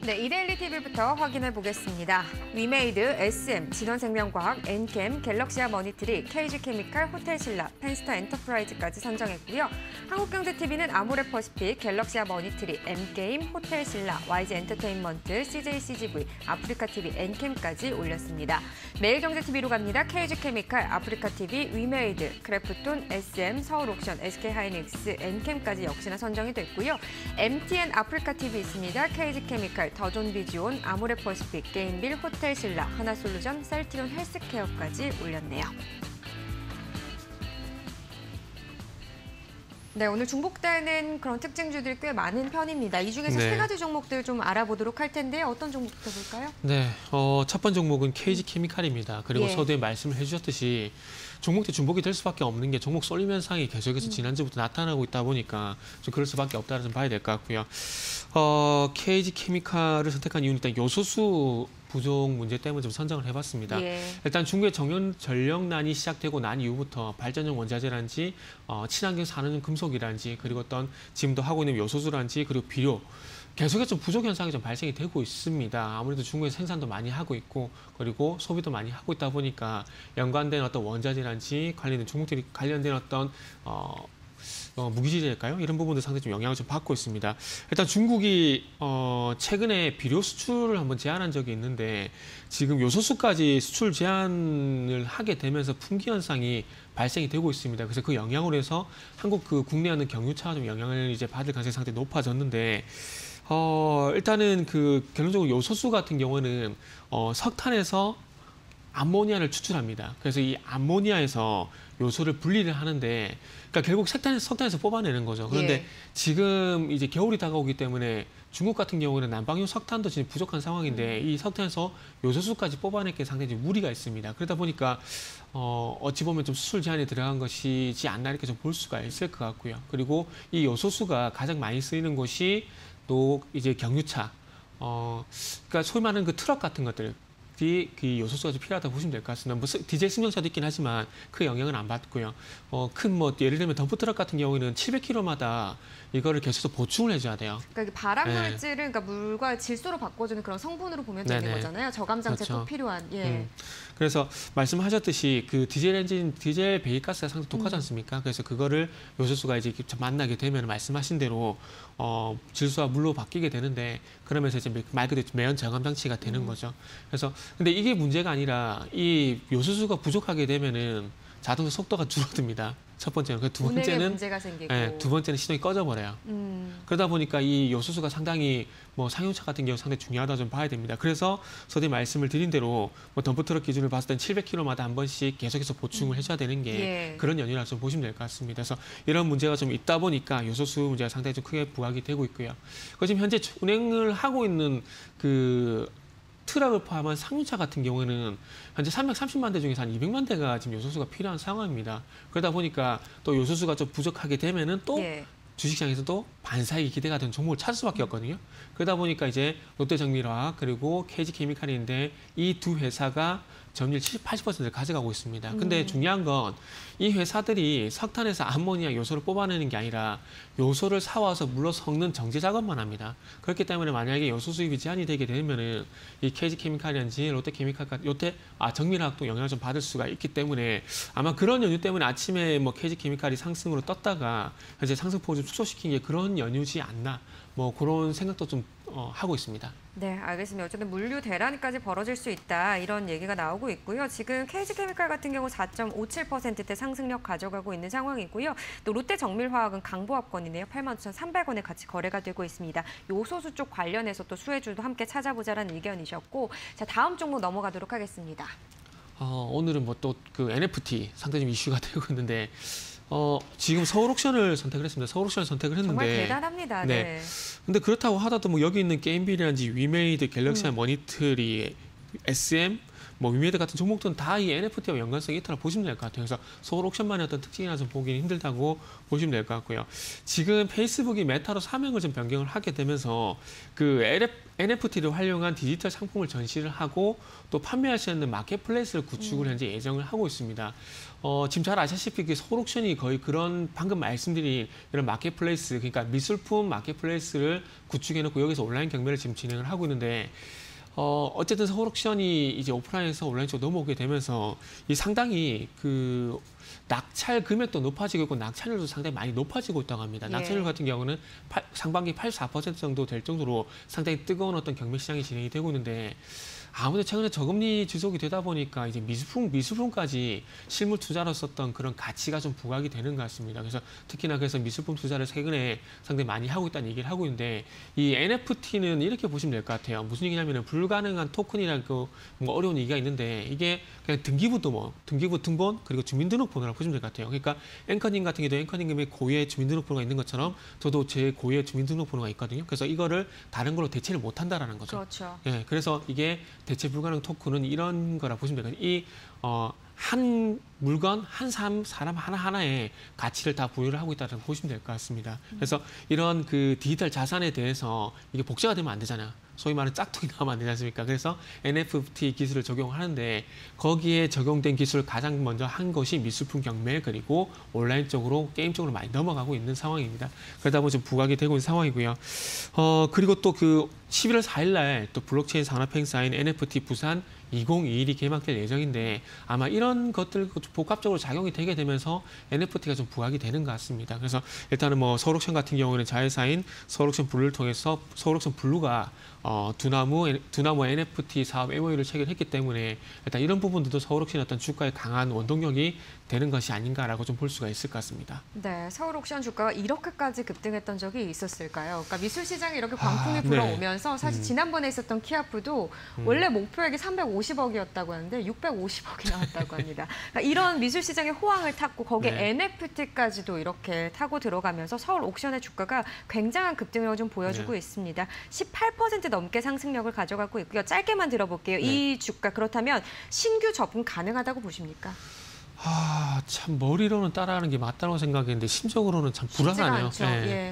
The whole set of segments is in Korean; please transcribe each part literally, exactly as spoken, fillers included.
네, 이데일리 티비부터 확인해 보겠습니다. 위메이드, 에스엠, 진원생명과학, 엔캠, 갤럭시아 머니터리, 케이지케미칼, 호텔신라, 펜스타 엔터프라이즈까지 선정했고요. 한국경제티비는 아모레퍼시픽, 갤럭시아 머니터리, 엠게임, 호텔신라, 와이지엔터테인먼트, 씨제이씨지브이, 아프리카티비, 엔캠까지 올렸습니다. 매일경제티비로 갑니다. 케이지케미칼, 아프리카티비, 위메이드, 크래프톤, 에스엠, 서울옥션, 에스케이하이닉스, 엔캠까지 역시나 선정이 됐고요. 엠티엔 아프리카티비 있습니다. 케이지케미칼, 더존비지온, 아모레퍼시픽, 게임빌, 호텔신라, 하나솔루션, 셀트리온 헬스케어까지 올렸네요. 네, 오늘 중복되는 그런 특징주들이 꽤 많은 편입니다. 이 중에서 네. 세 가지 종목들 좀 알아보도록 할 텐데요. 어떤 종목부터 볼까요? 네, 어, 첫 번째 종목은 케이지케미칼입니다. 그리고 예. 서두에 말씀을 해주셨듯이 종목대 중복이 될 수밖에 없는 게 종목 쏠림 현상이 계속해서 음. 지난주부터 나타나고 있다 보니까 좀 그럴 수밖에 없다는 좀 봐야 될 것 같고요. 어, 케이지케미칼을 선택한 이유는 일단 요소수 부족 문제 때문에 좀 선정을 해봤습니다. 예. 일단 중국의 정연 전력난이 시작되고 난 이후부터 발전용 원자재라든지 어, 친환경 산업용 금속이라든지 그리고 어떤 지금도 하고 있는 요소수라든지 그리고 비료 계속해서 좀 부족 현상이 좀 발생이 되고 있습니다. 아무래도 중국의 생산도 많이 하고 있고 그리고 소비도 많이 하고 있다 보니까 연관된 어떤 원자재라든지 관련된 중국들이 관련된 어떤 어, 어, 무기질일까요? 이런 부분도 상당히 좀 영향을 좀 받고 있습니다. 일단 중국이 어, 최근에 비료 수출을 한번 제한한 적이 있는데 지금 요소수까지 수출 제한을 하게 되면서 품귀 현상이 발생이 되고 있습니다. 그래서 그 영향으로 해서 한국 그 국내하는 경유차가 좀 영향을 이제 받을 가능성이 상당히 높아졌는데 어, 일단은 그 결론적으로 요소수 같은 경우는 어, 석탄에서 암모니아를 추출합니다. 그래서 이 암모니아에서 요소를 분리를 하는데, 그러니까 결국 석탄에서, 석탄에서 뽑아내는 거죠. 그런데 예. 지금 이제 겨울이 다가오기 때문에 중국 같은 경우는 난방용 석탄도 지금 부족한 상황인데 이 석탄에서 요소수까지 뽑아내기 상당히 좀 무리가 있습니다. 그러다 보니까 어, 어찌 보면 좀 수출 제한에 들어간 것이지 않나 이렇게 좀 볼 수가 있을 것 같고요. 그리고 이 요소수가 가장 많이 쓰이는 곳이 또 이제 경유차, 어, 그러니까 소위 말하는 그 트럭 같은 것들. 그 요소수가 좀 필요하다고 보시면 될 것 같습니다. 뭐 디젤 승용차도 있긴 하지만 그 영향은 안 받고요. 어, 큰 뭐 예를 들면 덤프트럭 같은 경우에는 칠백 킬로미터마다 이거를 계속해서 보충을 해줘야 돼요. 그러니까 발암물질을 네. 그러니까 물과 질소로 바꿔주는 그런 성분으로 보면 되는 네네. 거잖아요. 저감장제 그렇죠. 꼭 필요한. 예. 음. 그래서 말씀하셨듯이 그 디젤 엔진, 디젤 배기가스가 상당히 독하지 음. 않습니까? 그래서 그거를 요소수가 이제 만나게 되면 말씀하신 대로 어, 질소와 물로 바뀌게 되는데 그러면서 이제 말 그대로 매연 저감 장치가 되는 음. 거죠. 그래서 근데 이게 문제가 아니라 이 요소수가 부족하게 되면은 자동차 속도가 줄어듭니다. 첫 번째는. 그 두 번째는 문제가 생기고. 예, 두 번째는 시동이 꺼져버려요. 음. 그러다 보니까 이 요소수가 상당히 뭐 상용차 같은 경우 상당히 중요하다 좀 봐야 됩니다. 그래서 서두에 말씀을 드린 대로 뭐 덤프트럭 기준으로 봤을 땐 칠백 킬로미터마다 한 번씩 계속해서 보충을 해줘야 되는 게 예. 그런 연유라서 좀 보시면 될 것 같습니다. 그래서 이런 문제가 좀 있다 보니까 요소수 문제가 상당히 좀 크게 부각이 되고 있고요. 그 지금 현재 운행을 하고 있는 그 트럭을 포함한 상용차 같은 경우에는 현재 삼백삼십만 대 중에서 한 이백만 대가 지금 요소수가 필요한 상황입니다. 그러다 보니까 또 요소수가 좀 부족하게 되면은 또 예. 주식시장에서도 반사익이 기대가 되는 종목을 찾을 수밖에 없거든요. 그러다 보니까 이제 롯데정밀화학 그리고 케이지케미칼인데 이 두 회사가 점유율 칠십, 팔십 퍼센트를 가져가고 있습니다. 근데 음. 중요한 건 이 회사들이 석탄에서 암모니아 요소를 뽑아내는 게 아니라 요소를 사와서 물로 섞는 정제 작업만 합니다. 그렇기 때문에 만약에 요소 수입이 제한이 되게 되면은 이 케이지케미칼이든지 롯데케미칼, 롯데 아 정밀화학도 영향을 좀 받을 수가 있기 때문에 아마 그런 연유 때문에 아침에 뭐 케이지케미칼이 상승으로 떴다가 현재 상승폭을 좀 축소시킨 게 그런 연유지 않나 뭐 그런 생각도 좀 어, 하고 있습니다. 네, 알겠습니다. 어쨌든 물류 대란까지 벌어질 수 있다 이런 얘기가 나오고 있고요. 지금 케이지케미칼 같은 경우 사 점 오칠 퍼센트대 상승력 가져가고 있는 상황이고요. 또 롯데정밀화학은 강보합권이네요. 팔만 오천삼백 원에 같이 거래가 되고 있습니다. 요소수 쪽 관련해서 또 수혜주도 함께 찾아보자라는 의견이셨고, 자 다음 종목 넘어가도록 하겠습니다. 어, 오늘은 뭐 또 그 엔에프티 상당히 좀 이슈가 되고 있는데. 어, 지금 서울옥션을 선택을 했습니다. 서울옥션을 선택을 했는데. 정말 대단합니다. 네. 네. 근데 그렇다고 하더라도 뭐 여기 있는 게임빌이라든지 위메이드, 갤럭시아 음. 머니터리, 에스엠, 뭐 위메드 같은 종목들은 다 이 엔에프티와 연관성이 있다고 보시면 될 것 같아요. 그래서 서울 옥션만의 어떤 특징이나 좀 보기는 힘들다고 보시면 될 것 같고요. 지금 페이스북이 메타로 사명을 좀 변경을 하게 되면서 그 엔에프티를 활용한 디지털 상품을 전시를 하고 또 판매할 수 있는 마켓플레이스를 구축을 현재 예정을 하고 있습니다. 어, 지금 잘 아시다시피 그 서울 옥션이 거의 그런 방금 말씀드린 이런 마켓플레이스, 그러니까 미술품 마켓플레이스를 구축해놓고 여기서 온라인 경매를 지금 진행을 하고 있는데 어, 어쨌든 서울 옥션이 이제 오프라인에서 온라인 쪽으로 넘어오게 되면서 이 상당히 그 낙찰 금액도 높아지고 있고 낙찰률도 상당히 많이 높아지고 있다고 합니다. 예. 낙찰률 같은 경우는 팔, 상반기 팔십사 퍼센트 정도 될 정도로 상당히 뜨거운 어떤 경매 시장이 진행이 되고 있는데 아무래도 최근에 저금리 지속이 되다 보니까 이제 미술품, 미술품까지 실물 투자로 썼던 그런 가치가 좀 부각이 되는 것 같습니다. 그래서 특히나 그래서 미술품 투자를 최근에 상당히 많이 하고 있다는 얘기를 하고 있는데 이 엔에프티는 이렇게 보시면 될 것 같아요. 무슨 얘기냐면 불가능한 토큰이라고 뭐 어려운 얘기가 있는데 이게 그냥 등기부 등본, 등기부 등본 그리고 주민등록번호라고 보시면 될 것 같아요. 그러니까 앵커님 같은 경우도 앵커님의 고유의 주민등록번호가 있는 것처럼 저도 제 고유의 주민등록번호가 있거든요. 그래서 이거를 다른 걸로 대체를 못한다라는 거죠. 그렇죠. 예, 그래서 이게 대체 불가능 토큰은 이런 거라 보시면 되거든요. 이, 어, 한 물건, 한 사람, 사람 하나하나에 가치를 다 부여를 하고 있다고 보시면 될 것 같습니다. 그래서 이런 그 디지털 자산에 대해서 이게 복제가 되면 안 되잖아요. 소위 말하는 짝퉁이 나오면 안 되지 않습니까? 그래서 엔에프티 기술을 적용하는데 거기에 적용된 기술을 가장 먼저 한 것이 미술품 경매 그리고 온라인 쪽으로 게임 쪽으로 많이 넘어가고 있는 상황입니다. 그러다 보니 좀 부각이 되고 있는 상황이고요. 어, 그리고 또 그 십일월 사일 날 또 블록체인 산업 행사인 엔에프티 부산 이천이십일이 개막될 예정인데 아마 이런 것들 복합적으로 작용이 되게 되면서 엔에프티가 좀 부각이 되는 것 같습니다. 그래서 일단은 뭐 서울옥션 같은 경우는 자회사인 서울옥션 블루를 통해서 서울옥션 블루가 어, 두나무, 두나무 엔에프티 사업 엠오유를 체결했기 때문에 일단 이런 부분들도 서울옥션의 어떤 주가의 강한 원동력이 되는 것이 아닌가라고 좀 볼 수가 있을 것 같습니다. 네, 서울 옥션 주가가 이렇게까지 급등했던 적이 있었을까요? 그러니까 미술 시장에 이렇게 광풍이 아, 네. 불어오면서 사실 음. 지난번에 있었던 키아프도 음. 원래 목표액이 삼백오십억이었다고 하는데 육백오십억이 나왔다고 합니다. 그러니까 이런 미술 시장의 호황을 탔고 거기에 네. 엔에프티까지도 이렇게 타고 들어가면서 서울 옥션의 주가가 굉장한 급등력을 좀 보여주고 네. 있습니다. 십팔 퍼센트 넘게 상승력을 가져가고 있고요. 짧게만 들어볼게요. 네. 이 주가 그렇다면 신규 접근 가능하다고 보십니까? 아, 참 머리로는 따라하는 게 맞다고 생각했는데 심적으로는 참 쉽지가 불안하네요. 않죠. 예. 예.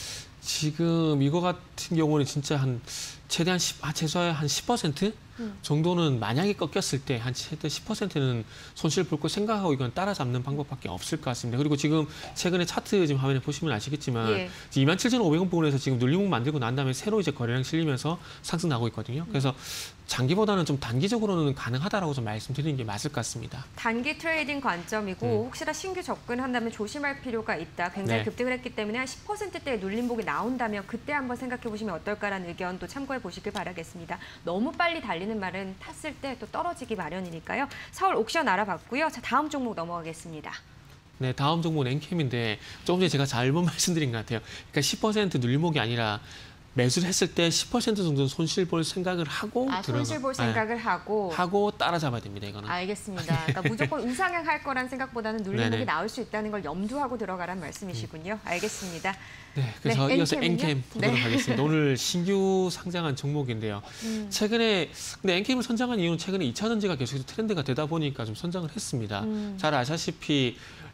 지금 이거 같은 경우는 진짜 한 최대한 십, 아, 최소한 한 십 퍼센트 음. 정도는 만약에 꺾였을 때 한 최대 십 퍼센트는 손실 볼 거 생각하고 이건 따라잡는 방법밖에 없을 것 같습니다. 그리고 지금 최근에 차트 지금 화면에 보시면 아시겠지만 예. 음. 이만 칠천오백 원 부분에서 지금 눌림목 만들고 난 다음에 새로 이제 거래량 실리면서 상승 나고 있거든요. 그래서 장기보다는 좀 단기적으로는 가능하다라고 좀 말씀드리는 게 맞을 것 같습니다. 단기 트레이딩 관점이고 음. 혹시나 신규 접근한다면 조심할 필요가 있다. 굉장히 네. 급등을 급등을 했기 때문에 한 십 퍼센트대의 눌림목이 나온다면 그때 한번 생각해 보시면 어떨까라는 의견도 참고해 보시길 바라겠습니다. 너무 빨리 달리는 말은 탔을 때 또 떨어지기 마련이니까요. 서울 옥션 알아봤고요. 자, 다음 종목 넘어가겠습니다. 네, 다음 종목은 엔캠인데 조금 전에 제가 잘못 말씀드린 것 같아요. 그러니까 십 퍼센트 눌림목이 아니라 매수를 했을 때 십 퍼센트 정도는 손실 볼 생각을 하고 아, 들어가. 손실 볼 네. 생각을 하고. 하고 따라잡아야 됩니다, 이거는. 알겠습니다. 그러니까 무조건 우상향할 거란 생각보다는 눌림목이 네네. 나올 수 있다는 걸 염두하고 들어가란 말씀이시군요. 알겠습니다. 네, 그래서 네, 이어서 엔캠은요? 엔캠 보도록 네. 하겠습니다. 오늘 신규 상장한 종목인데요. 음. 최근에 근데 엔캠을 선정한 이유는 최근에 이 차 전지가 계속 트렌드가 되다 보니까 좀 선정을 했습니다. 음. 잘 아시다시피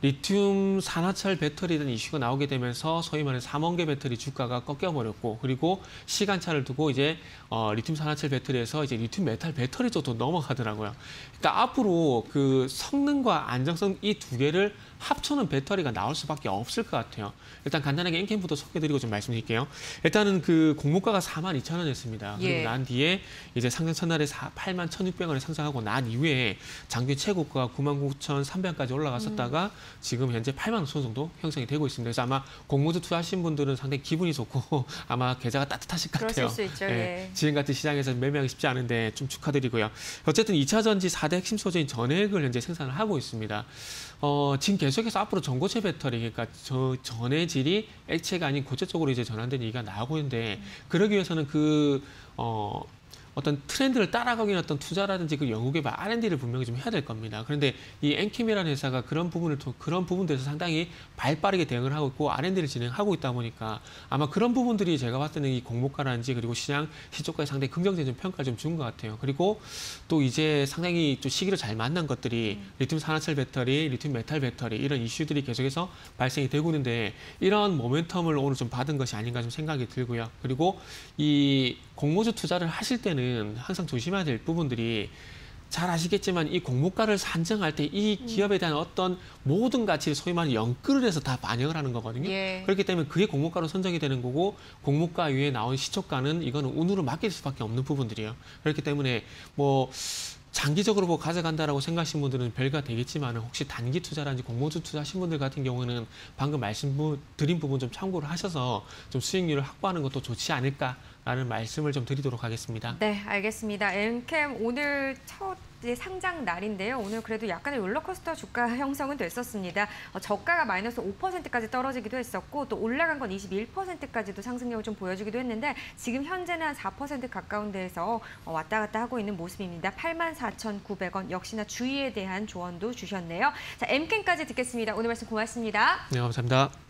리튬 산화철 배터리라는 이슈가 나오게 되면서 소위 말하는 삼원계 배터리 주가가 꺾여버렸고 그리고 시간차를 두고 이제 어, 리튬 산화철 배터리에서 이제 리튬 메탈 배터리 쪽도 넘어가더라고요. 그러니까 앞으로 그 성능과 안정성 이 두 개를 합쳐놓은 배터리가 나올 수밖에 없을 것 같아요. 일단 간단하게 엔캠부터 소개드리고 좀 말씀드릴게요. 일단은 그 공모가가 사만 이천 원이었습니다. 그리고 예. 난 뒤에 이제 상장 첫날에 팔만 천육백 원에 상장하고 난 이후에 장기 최고가가 구만 구천 삼백 원까지 올라갔었다가 음. 지금 현재 팔만 오천 원 정도 형성이 되고 있습니다. 그래서 아마 공모주 투자하신 분들은 상당히 기분이 좋고 아마 계좌가 따뜻하실 것 같아요. 그러실 수 있죠. 예. 지금 같은 시장에서 매매하기 쉽지 않은데 좀 축하드리고요. 어쨌든 이 차 전지 사 대 핵심 소재인 전해액을 현재 생산을 하고 있습니다. 어, 지금 계속해서 앞으로 전고체 배터리, 그러니까 저 전해질이 액체가 아닌 고체 쪽으로 이제 전환되는 얘기가 나오고 있는데, 그러기 위해서는 그, 어, 어떤 트렌드를 따라가기 위한 어떤 투자라든지 그 연구개발 알 앤 디를 분명히 좀 해야 될 겁니다. 그런데 이 엔캠이라는 회사가 그런 부분을 통- 그런 부분들에서 상당히 발빠르게 대응을 하고 있고 알 앤 디를 진행하고 있다 보니까 아마 그런 부분들이 제가 봤을 때는 이 공모가라든지 그리고 시장 시초가에 상당히 긍정적인 평가를 좀 준 것 같아요. 그리고 또 이제 상당히 또 시기를 잘 만난 것들이 음. 리튬 산화철 배터리, 리튬 메탈 배터리 이런 이슈들이 계속해서 발생이 되고 있는데 이런 모멘텀을 오늘 좀 받은 것이 아닌가 좀 생각이 들고요. 그리고 이 공모주 투자를 하실 때는 항상 조심해야 될 부분들이 잘 아시겠지만 이 공모가를 산정할 때 이 기업에 대한 어떤 모든 가치를 소위 말하는 영끌을 해서 다 반영을 하는 거거든요. 예. 그렇기 때문에 그게 공모가로 선정이 되는 거고 공모가 위에 나온 시초가는 이거는 운으로 맡길 수밖에 없는 부분들이에요. 그렇기 때문에 뭐 장기적으로 뭐 가져간다라고 생각하시는 분들은 별가 되겠지만 혹시 단기 투자라든지 공모주 투자하신 분들 같은 경우는 방금 말씀드린 부분 좀 참고를 하셔서 좀 수익률을 확보하는 것도 좋지 않을까라는 말씀을 좀 드리도록 하겠습니다. 네, 알겠습니다. 엔캠 오늘 첫 이제 상장 날인데요. 오늘 그래도 약간의 롤러코스터 주가 형성은 됐었습니다. 어, 저가가 마이너스 오 퍼센트까지 떨어지기도 했었고 또 올라간 건 이십일 퍼센트까지도 상승력을 좀 보여주기도 했는데 지금 현재는 한 사 퍼센트 가까운 데에서 어, 왔다 갔다 하고 있는 모습입니다. 팔만 사천구백 원 역시나 주의에 대한 조언도 주셨네요. 자, 엔캠까지 듣겠습니다. 오늘 말씀 고맙습니다. 네, 감사합니다.